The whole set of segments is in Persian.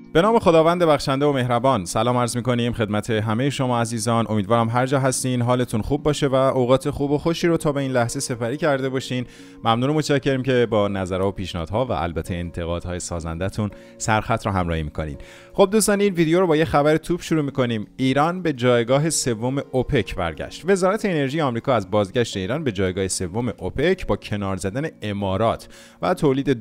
به نام خداوند بخشنده و مهربان سلام عرض می‌کنیم خدمت همه شما عزیزان. امیدوارم هر جا هستین حالتون خوب باشه و اوقات خوب و خوشی رو تا به این لحظه سپری کرده باشین. ممنون و متشکرم که با نظرها و پیشنهادها و البته انتقادهای سازندتون سرخط رو همراهی می‌کنین. خب دوستان، این ویدیو رو با یه خبر توپ شروع می‌کنیم. ایران به جایگاه سوم اوپک برگشت. وزارت انرژی آمریکا از بازگشت ایران به جایگاه سوم اوپک با کنار زدن امارات و تولید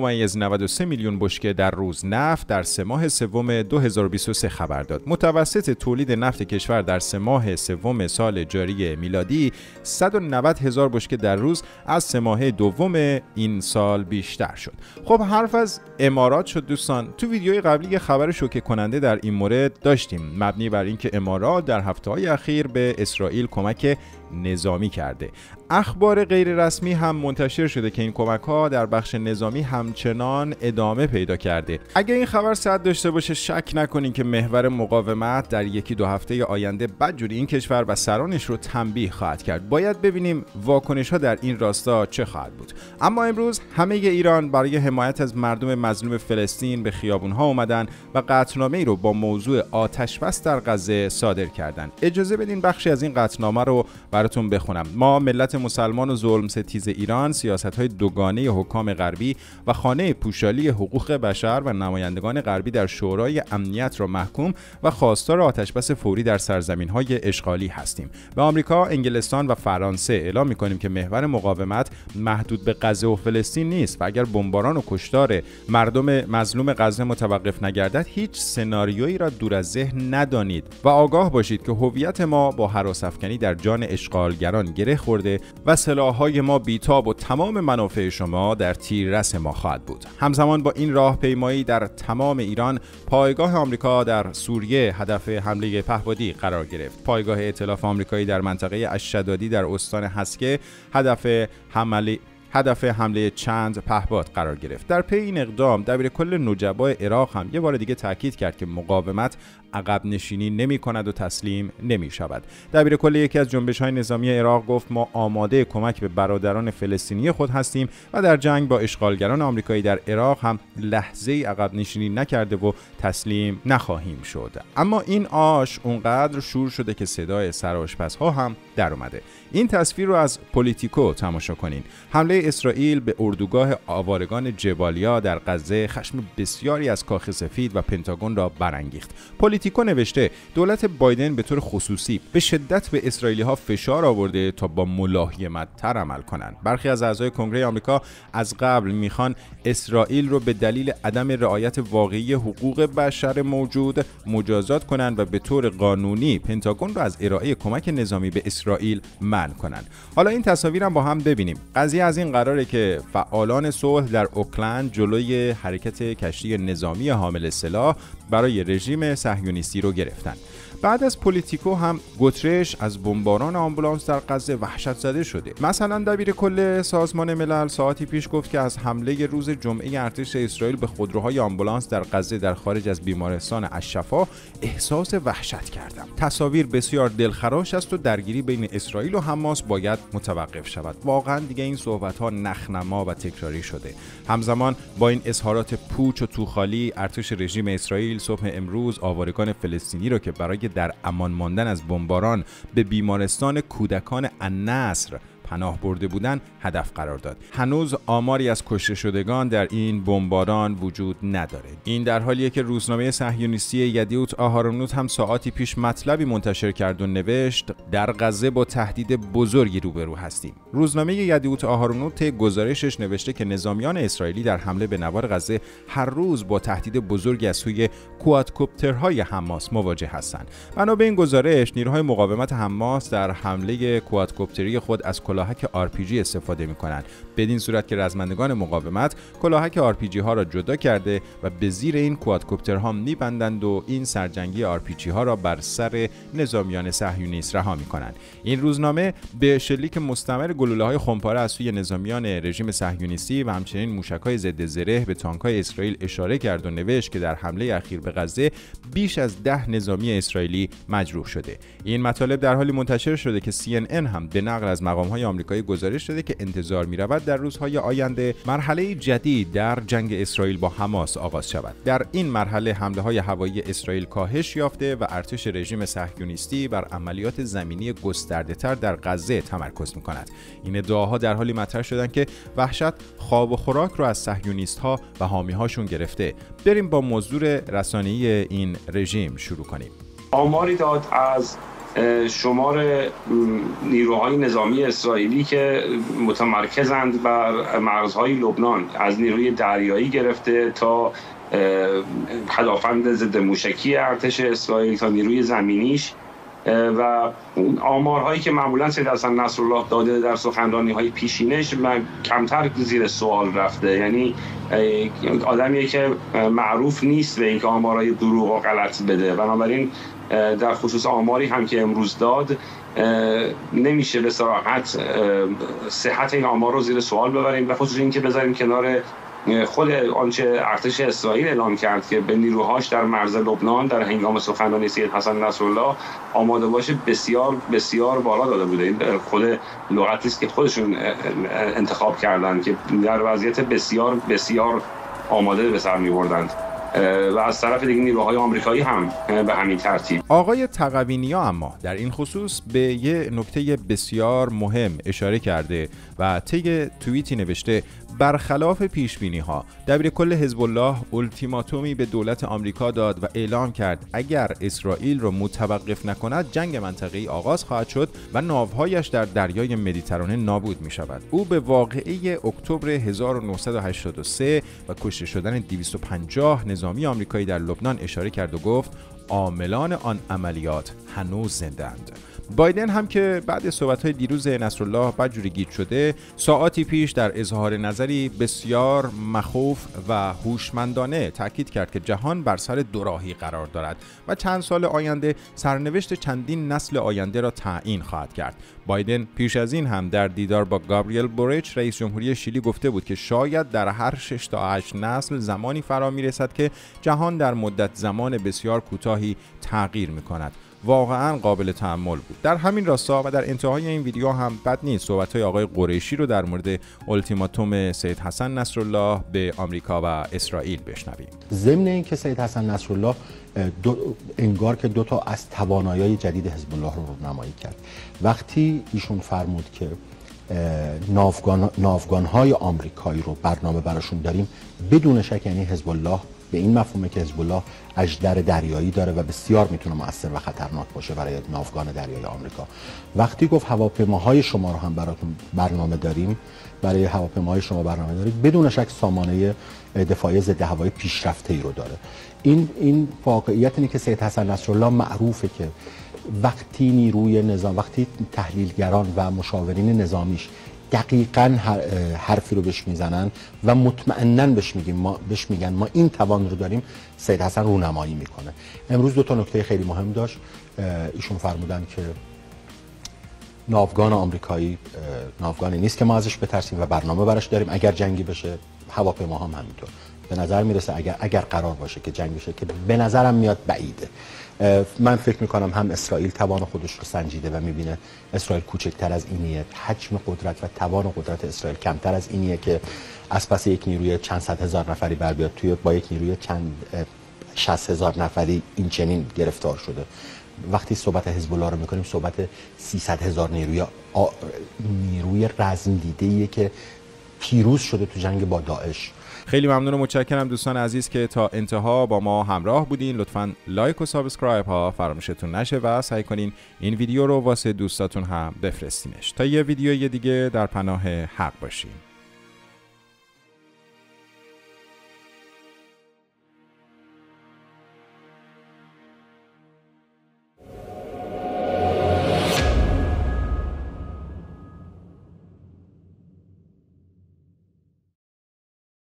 2.93 میلیون بشکه در روز نفت در 3 ماه سوم 2023 خبر داد. متوسط تولید نفت کشور در 3 ماه سوم سال جاری میلادی 190,000 بشکه در روز از 3 ماه دوم این سال بیشتر شد. خب حرف از امارات شد دوستان. تو ویدیوی قبلی یه خبر شوکه کننده در این مورد داشتیم، مبنی بر اینکه امارات در هفته‌های اخیر به اسرائیل کمک نظامی کرده. اخبار غیر رسمی هم منتشر شده که این کمک‌ها در بخش نظامی همچنان ادامه پیدا کرده. اگر این خبر صحت داشته باشه شک نکنین که محور مقاومت در 1-2 هفته آینده بدجوری این کشور و سرانش رو تنبیه خواهد کرد. باید ببینیم واکنش‌ها در این راستا چه خواهد بود. اما امروز همه ایران برای حمایت از مردم مظلوم فلسطین به خیابون‌ها اومدن و قطعنامه‌ای رو با موضوع آتش‌بس در غزه صادر کردن. اجازه بدین بخشی از این قطعنامه رو براتون بخونم. ما ملت مسلمان و ظلم ستیز ایران سیاست‌های دوگانه حکام غربی و خانه پوشالی حقوق بشر و نمایندگان غربی در شورای امنیت را محکوم و خواستار آتش‌بس فوری در سرزمین‌های اشغالی هستیم. به آمریکا، انگلستان و فرانسه اعلام می‌کنیم که محور مقاومت محدود به غزه و فلسطین نیست و اگر بمباران و کشتار مردم مظلوم غزه متوقف نگردد هیچ سناریویی را دور از ذهن ندانید و آگاه باشید که هویت ما با هراس‌افکنی در جان اشغالگران گره خورده و سلاح‌های ما بیتاب و تمام منافع شما در تیررس ما خواهد بود. همزمان با این راهپیمایی در تمام ایران، پایگاه آمریکا در سوریه هدف حمله پهپادی قرار گرفت. پایگاه ائتلاف آمریکایی در منطقه الشدادی در استان حسکه هدف حمله چند پهپاد قرار گرفت. در پی این اقدام دبیرکل نجبای عراق هم یه بار دیگه تاکید کرد که مقاومت عقب نشینی نمی کند و تسلیم نمی شود. دبیرکل یکی از جنبش‌های نظامی عراق گفت ما آماده کمک به برادران فلسطینی خود هستیم و در جنگ با اشغالگران آمریکایی در عراق هم لحظه‌ای عقب نشینی نکرده و تسلیم نخواهیم شد. اما این آش اونقدر شور شده که صدای سرآشپزها هم در اومده. این تصویر رو از پولیتیکو تماشا کنین. حمله اسرائیل به اردوگاه آوارگان جبالیا در غزه خشم بسیاری از کاخ سفید و پنتاگون را برانگیخت. پولیتیکو نوشته دولت بایدن به طور خصوصی به شدت به اسرائیلی‌ها فشار آورده تا با ملاحمت‌تر عمل کنند. برخی از اعضای کنگره آمریکا از قبل میخوان اسرائیل رو به دلیل عدم رعایت واقعی حقوق بشر موجود مجازات کنند و به طور قانونی پنتاگون رو از ارائه کمک نظامی به اسرائیل منع کنند. حالا این تصاویر هم با هم ببینیم. قضیه از این قراره که فعالان صلح در اوکلند جلوی حرکت کشتی نظامی حامل سلاح برای رژیم صهیونیستی رو گرفتن. بعد از پولیتیکو هم گوترش از بمباران آمبولانس در غزه وحشت زده شده. مثلا دبیرکل سازمان ملل ساعتی پیش گفت که از حمله روز جمعه ارتش اسرائیل به خودروهای آمبولانس در غزه در خارج از بیمارستان الشفا احساس وحشت کردم. تصاویر بسیار دلخراش است و درگیری بین اسرائیل و حماس باید متوقف شود. واقعا دیگه این صحبت‌ها نخنما و تکراری شده. همزمان با این اظهارات پوچ و توخالی، ارتش رژیم اسرائیل صبح امروز آوارگان فلسطینی را که برای در امان ماندن از بمباران به بیمارستان کودکان النصر پناه برده بودند هدف قرار داد. هنوز آماری از کشته شدگان در این بمباران وجود نداره. این در حالیه که روزنامه صهیونیستی یدیوت آهارونوت هم ساعاتی پیش مطلبی منتشر کرد و نوشت در غزه با تهدید بزرگی روبرو هستیم. روزنامه یدیوت آهارونوت گزارشش نوشته که نظامیان اسرائیلی در حمله به نوار غزه هر روز با تهدید بزرگی از سوی کوادکوپترهای حماس مواجه هستند. بنا به این گزارش نیروهای مقاومت حماس در حمله کوادکوپتری خود از کلاهک RPG استفاده می‌کنند. بدین صورت که رزمندگان مقاومت کلاهک RPG ها را جدا کرده و به زیر این کوادکوپترها می‌بندند و این سرجنگی RPG ها را بر سر نظامیان صهیونیست رها می‌کنند. این روزنامه به شلیک مستمر گلوله‌های خمپاره از سوی نظامیان رژیم صهیونیستی و همچنین موشک‌های ضد زره به تانک‌های اسرائیل اشاره کرد و نوشت که در حمله اخیر به غزه بیش از 10 نظامی اسرائیلی مجروح شده. این مطالب در حالی منتشر شده که CNN هم به نقل از مقام‌های روزنامه آمریکایی گزارش داده که انتظار می‌رود در روزهای آینده مرحله جدید در جنگ اسرائیل با حماس آغاز شود. در این مرحله حمله‌های هوایی اسرائیل کاهش یافته و ارتش رژیم صهیونیستی بر عملیات زمینی گسترده‌تر در غزه تمرکز می‌کند. این ادعاها در حالی مطرح شدند که وحشت خواب و خوراک رو از صهیونیست‌ها و حامی‌هاشون گرفته. بریم با موضوع رسانه‌ای این رژیم شروع کنیم. آماری داد از شمار نیروهای نظامی اسرائیلی که متمرکزند بر مرزهای لبنان، از نیروی دریایی گرفته تا پدافند ضد موشکی ارتش اسرائیل تا نیروی زمینیش، و آمارهایی که معمولا سید حسن نصرالله داده در سخنرانی‌های پیشینش کمتر زیر سوال رفته. یعنی آدمیه که معروف نیست به اینکه آمارهای دروغ و غلط بده. بنابراین در خصوص آماری هم که امروز داد نمیشه به صراحت صحت این آمار رو زیر سوال ببریم، و خصوص اینکه بذاریم کنار خود آنچه ارتش اسرائیل اعلام کرد که به نیروهاش در مرز لبنان در هنگام سخنرانی سید حسن نصرالله آماده باشه بسیار بسیار بالا داده بوده. این خود لغتی است که خودشون انتخاب کردن که در وضعیت بسیار بسیار آماده به سر می‌بردند، و از طرف دیگه نیروهای آمریکایی هم به همین ترتیب. آقای تقوینیا اما در این خصوص به یه نکته بسیار مهم اشاره کرده و طی توییتی نوشته: برخلاف پیشبینی‌ها دبیرکل حزب الله التیماتومی به دولت آمریکا داد و اعلام کرد اگر اسرائیل را متوقف نکند جنگ منطقه‌ای آغاز خواهد شد و ناوهایش در دریای مدیترانه نابود می‌شود. او به واقعه اکتبر 1983 و کشته شدن 250 نظامی آمریکایی در لبنان اشاره کرد و گفت عاملان آن عملیات هنوز زنده‌اند. بایدن هم که بعد صحبت‌های دیروز نصرالله بدجوری گیج شده، ساعاتی پیش در اظهار نظری بسیار مخوف و هوشمندانه تاکید کرد که جهان بر سر دوراهی قرار دارد و چند سال آینده سرنوشت چندین نسل آینده را تعیین خواهد کرد. بایدن پیش از این هم در دیدار با گابریل بوریچ رئیس جمهوری شیلی گفته بود که شاید در هر 6 تا 8 نسل زمانی فرا می‌رسد که جهان در مدت زمان بسیار کوتاهی تغییر می‌کند. واقعا قابل تأمل بود. در همین راستا و در انتهای این ویدیو هم بد نیست صحبت‌های آقای قریشی رو در مورد التیماتوم سید حسن نصرالله به آمریکا و اسرائیل بشنویم. ضمن اینکه سید حسن نصرالله انگار که دو تا از توانایی‌های جدید حزب الله رو رونمایی کرد. وقتی ایشون فرمود که ناوگان‌های آمریکایی رو برنامه براشون داریم، بدون شک یعنی حزب الله به این مفهومه که حزب الله اژدر دریایی داره و بسیار میتونه مؤثر و خطرناک باشه برای ناوگان دریایی آمریکا. وقتی گفت هواپیماهای شما رو هم براتون برنامه داریم، برای هواپیماهای شما برنامه دارید، بدون شک سامانه دفاعی ضد هوایی پیشرفته‌ای رو داره. این واقعیت اینه که سید حسن نصرالله معروفه که وقتی نیروی نظام، وقتی تحلیلگران و مشاورین نظامیش دقیقاً حرفی رو بهش میزنن و مطمئناً بهش میگن ما این توان رو داریم، سید حسن رونمایی میکنه. امروز دو تا نکته خیلی مهم داشت. ایشون فرمودن که ناوگان آمریکایی ناوگانی نیست که ما ازش بترسیم و برنامه براش داریم اگر جنگی بشه. هواپیما هم همینطور. به نظر میرسه اگر قرار باشه که جنگ بشه، که به نظرم میاد بعیده. من فکر میکنم هم اسرائیل توان خودش رو سنجیده و میبینه اسرائیل کوچکتر از اینیه، حجم قدرت و توان قدرت اسرائیل کمتر از اینیه که از پس یک نیروی چند صد هزار نفری بر بیاد با یک نیروی چند 60,000 نفری این چنین گرفتار شده. وقتی صحبت حزب الله رو میکنیم صحبت 300,000 نیروی رزم دیده‌ایه که پیروز شده تو جنگ با داعش. خیلی ممنون و متشکرم دوستان عزیز که تا انتها با ما همراه بودین. لطفاً لایک و سابسکرایب ها فراموشتون نشه و سعی کنین این ویدیو رو واسه دوستاتون هم بفرستینش تا یه ویدیوی دیگه در پناه حق باشین.